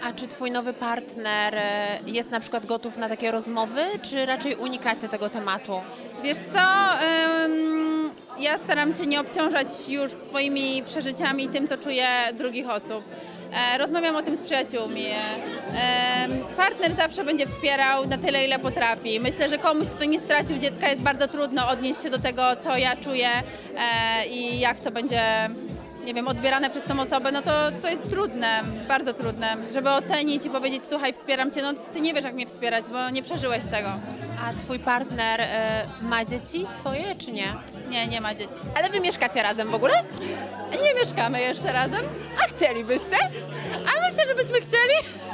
A czy twój nowy partner jest na przykład gotów na takie rozmowy, czy raczej unikacie tego tematu? Wiesz co, ja staram się nie obciążać już swoimi przeżyciami tym, co czuję drugich osób. Rozmawiam o tym z przyjaciółmi. Partner zawsze będzie wspierał na tyle, ile potrafi. Myślę, że komuś, kto nie stracił dziecka, jest bardzo trudno odnieść się do tego, co ja czuję i jak to będzie, nie wiem, odbierane przez tą osobę. No to jest trudne, bardzo trudne, żeby ocenić i powiedzieć: słuchaj, wspieram cię. No ty nie wiesz, jak mnie wspierać, bo nie przeżyłeś tego. A twój partner ma dzieci swoje, czy nie? Nie, nie ma dzieci. Ale wy mieszkacie razem w ogóle? Nie mieszkamy jeszcze razem. A chcielibyście? A myślę, że byśmy chcieli.